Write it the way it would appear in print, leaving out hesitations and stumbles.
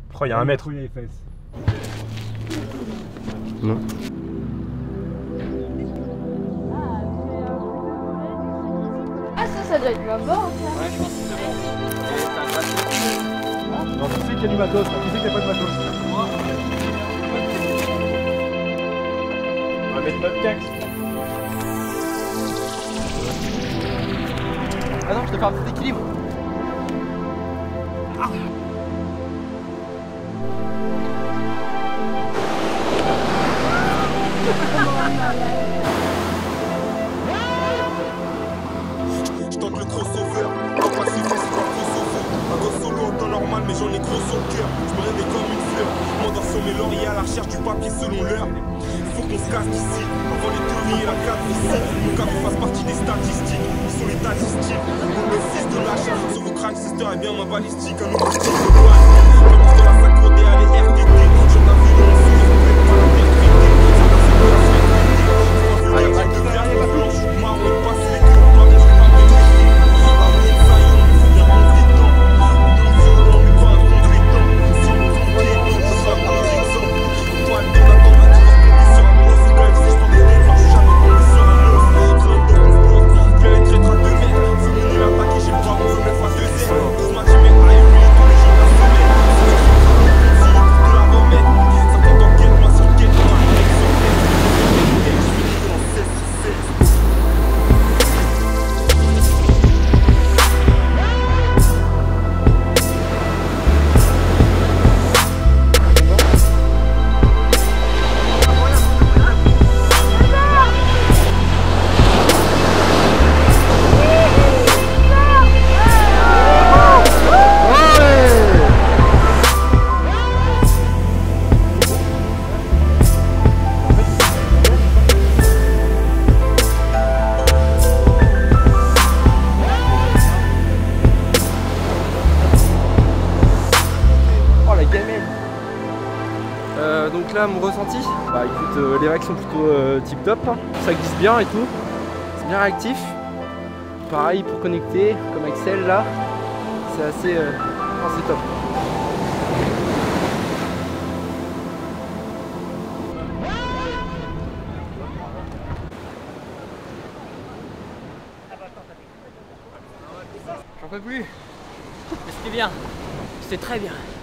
Oh, il y a un mètre. Les fesses. Non. Ah ça doit être là-bas. Ouais, je pense que c'est bon. Et t'as un bateau. Non, tu sais qu'il y a du matos, là. Tu sais qu'il n'y a pas de matos. On va mettre notre cax. Ah non, je te fais un petit équilibre. Je tente le crossover, quand pas si c'est pas crossover. Un gosse solo en temps normal, mais j'en ai gros sur le cœur. Je me réveille comme une fleur, m'endors sur mes lauriers à la recherche du papier selon l'heure. Faut qu'on se casse d'ici, avant les théories et la cave ici. Mon cas fasse partie des statistiques, ils sont les statistiques. Pour le fils de lâche, sur vos cracks sister et bien ma balistique. Un nouveau style de douane, commence de la s'accorder à les RTT. J'en ai vu mon sourire, je peux pas l'interpréter. Ça passe de la semaine. Allez, on de verre, on blanche, marron, on passe les deux, on doit rester pas de Donc là mon ressenti, bah écoute les règles sont plutôt tip top, hein. Ça glisse bien et tout, c'est bien réactif. Pareil pour connecter comme avec celle là, c'est assez c'est top. J'en peux plus. Mais c'était bien, c'était très bien.